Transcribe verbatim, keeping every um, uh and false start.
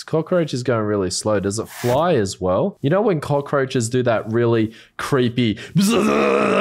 cockroach is going really slow. Does it fly as well? You know when cockroaches do that really creepy